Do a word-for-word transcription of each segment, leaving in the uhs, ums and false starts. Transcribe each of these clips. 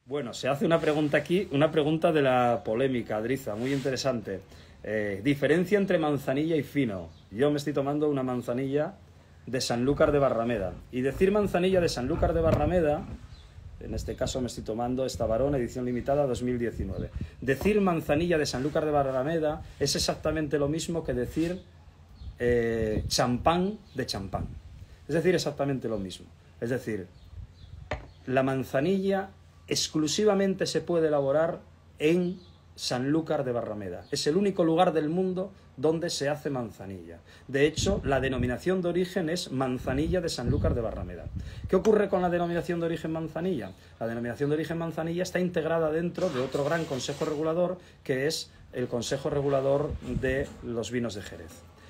Bueno, se hace una pregunta aquí, una pregunta de la polémica, Adriza, muy interesante. Eh, diferencia entre manzanilla y fino. Yo me estoy tomando una manzanilla de Sanlúcar de Barrameda. Y decir manzanilla de Sanlúcar de Barrameda, en este caso me estoy tomando esta Barón, edición limitada dos mil diecinueve. Decir manzanilla de Sanlúcar de Barrameda es exactamente lo mismo que decir eh, champán de champán. Es decir, exactamente lo mismo. Es decir, la manzanilla exclusivamente se puede elaborar en Sanlúcar de Barrameda. Es el único lugar del mundo donde se hace manzanilla. De hecho, la denominación de origen es manzanilla de Sanlúcar de Barrameda. ¿Qué ocurre con la denominación de origen manzanilla? La denominación de origen manzanilla está integrada dentro de otro gran consejo regulador, que es el Consejo Regulador de los Vinos de Jerez.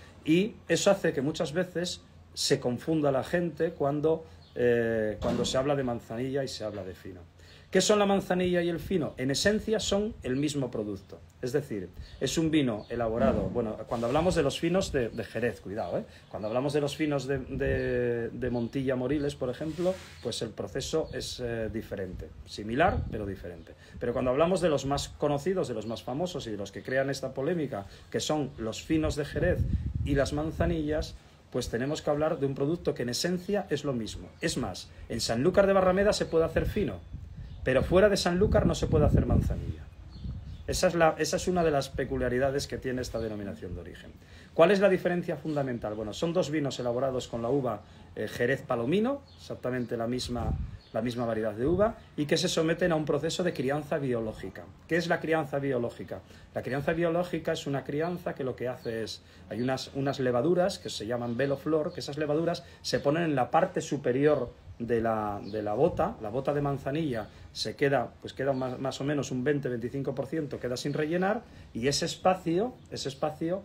Y eso hace que muchas veces se confunda la gente cuando, eh, cuando se habla de manzanilla y se habla de fino. ¿Qué son la manzanilla y el fino? En esencia son el mismo producto. Es decir, es un vino elaborado... Bueno, cuando hablamos de los finos de, de Jerez, cuidado, ¿eh? Cuando hablamos de los finos de, de, de Montilla Moriles, por ejemplo, pues el proceso es eh, diferente. Similar, pero diferente. Pero cuando hablamos de los más conocidos, de los más famosos y de los que crean esta polémica, que son los finos de Jerez y las manzanillas, pues tenemos que hablar de un producto que en esencia es lo mismo. Es más, en Sanlúcar de Barrameda se puede hacer fino, pero fuera de Sanlúcar no se puede hacer manzanilla. Esa es, la, esa es una de las peculiaridades que tiene esta denominación de origen. ¿Cuál es la diferencia fundamental? Bueno, son dos vinos elaborados con la uva eh, Jerez Palomino, exactamente la misma, la misma variedad de uva, y que se someten a un proceso de crianza biológica. ¿Qué es la crianza biológica? La crianza biológica es una crianza que lo que hace es... Hay unas, unas levaduras que se llaman veloflor, que esas levaduras se ponen en la parte superior de la, de la bota. La bota de manzanilla se queda, pues queda más, más o menos un veinte a veinticinco por ciento queda sin rellenar, y ese espacio, ese espacio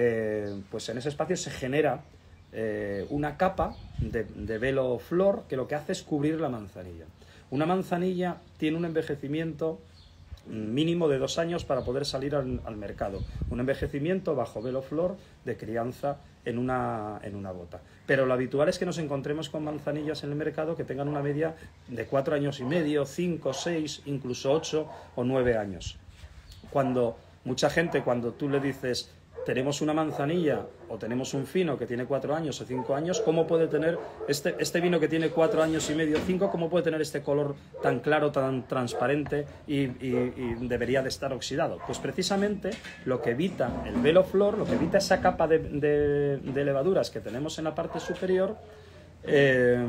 eh, pues en ese espacio se genera eh, una capa de, de veloflor que lo que hace es cubrir la manzanilla. Una manzanilla tiene un envejecimiento mínimo de dos años para poder salir al, al mercado. Un envejecimiento bajo veloflor de crianza en una, en una bota. Pero lo habitual es que nos encontremos con manzanillas en el mercado que tengan una media de cuatro años y medio, cinco, seis, incluso ocho o nueve años. Cuando mucha gente, cuando tú le dices tenemos una manzanilla o tenemos un fino que tiene cuatro años o cinco años, ¿cómo puede tener este, este vino que tiene cuatro años y medio, cinco, cómo puede tener este color tan claro, tan transparente y, y, y debería de estar oxidado? Pues precisamente lo que evita el veloflor, lo que evita esa capa de, de, de levaduras que tenemos en la parte superior, eh,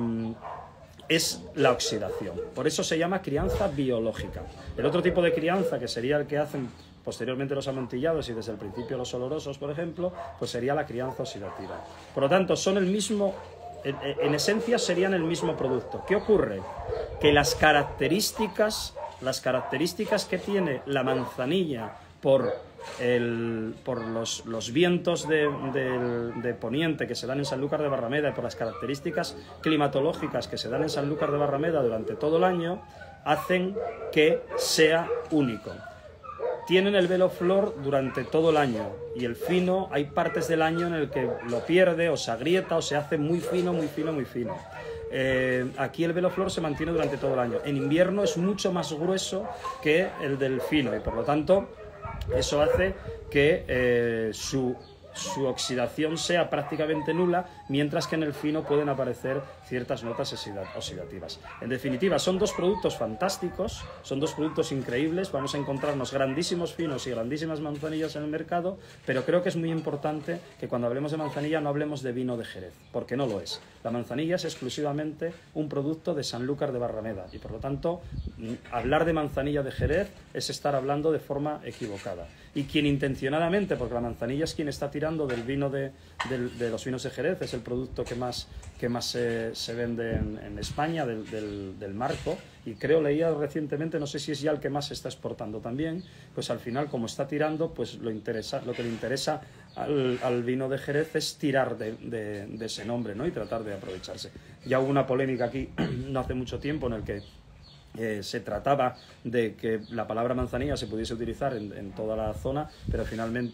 es la oxidación. Por eso se llama crianza biológica. El otro tipo de crianza, que sería el que hacen posteriormente los amontillados y desde el principio los olorosos, por ejemplo, pues sería la crianza oxidativa. Por lo tanto, son el mismo, en, en esencia serían el mismo producto. ¿Qué ocurre? Que las características, las características que tiene la manzanilla por, el, por los, los vientos de, de, de poniente que se dan en Sanlúcar de Barrameda y por las características climatológicas que se dan en Sanlúcar de Barrameda durante todo el año, hacen que sea único. Tienen el veloflor durante todo el año, y el fino hay partes del año en el que lo pierde o se agrieta o se hace muy fino, muy fino, muy fino. Eh, aquí el veloflor se mantiene durante todo el año. En invierno es mucho más grueso que el del fino y por lo tanto eso hace que eh, su, su oxidación sea prácticamente nula, mientras que en el fino pueden aparecer ciertas notas oxidativas. En definitiva, son dos productos fantásticos, son dos productos increíbles. Vamos a encontrarnos grandísimos finos y grandísimas manzanillas en el mercado, pero creo que es muy importante que cuando hablemos de manzanilla no hablemos de vino de Jerez, porque no lo es. La manzanilla es exclusivamente un producto de Sanlúcar de Barrameda y por lo tanto hablar de manzanilla de Jerez es estar hablando de forma equivocada. Y quien intencionadamente, porque la manzanilla es quien está tirando del vino de, de, de los vinos de Jerez, es el producto que más, que más se, se vende en, en España, del, del, del marco, y creo, leía recientemente, no sé si es ya el que más se está exportando también, pues al final, como está tirando, pues lo, interesa, lo que le interesa al, al vino de Jerez es tirar de, de, de ese nombre, ¿no? Y tratar de aprovecharse. Ya hubo una polémica aquí no hace mucho tiempo en el que Eh, se trataba de que la palabra manzanilla se pudiese utilizar en, en toda la zona, pero finalmente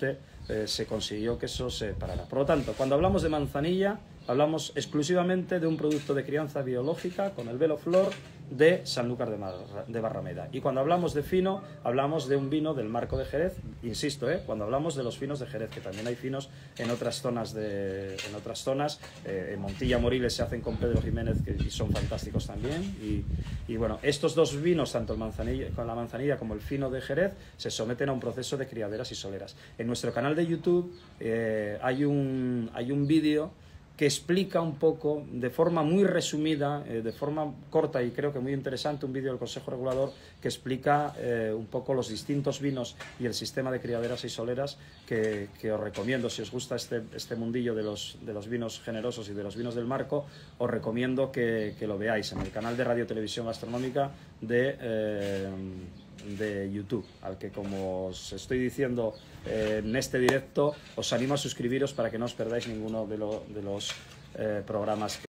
eh, se consiguió que eso se parara. Por lo tanto, cuando hablamos de manzanilla, hablamos exclusivamente de un producto de crianza biológica con el velo flor de Sanlúcar de, Mar de Barrameda. Y cuando hablamos de fino, hablamos de un vino del Marco de Jerez, insisto, ¿eh? cuando hablamos de los finos de Jerez, que también hay finos en otras zonas, de, en otras zonas eh, en Montilla, Moriles se hacen con Pedro Jiménez, que y son fantásticos también. Y, y bueno, estos dos vinos, tanto el manzanilla, con la manzanilla como el fino de Jerez, se someten a un proceso de criaderas y soleras. En nuestro canal de YouTube eh, hay un, hay un vídeo que explica un poco, de forma muy resumida, eh, de forma corta y creo que muy interesante, un vídeo del Consejo Regulador que explica eh, un poco los distintos vinos y el sistema de criaderas y soleras que, que os recomiendo. Si os gusta este, este mundillo de los, de los vinos generosos y de los vinos del Marco, os recomiendo que, que lo veáis en el canal de Radio Televisión Gastronómica de... Eh, de YouTube, al que, como os estoy diciendo eh, en este directo, os animo a suscribiros para que no os perdáis ninguno de, lo, de los eh, programas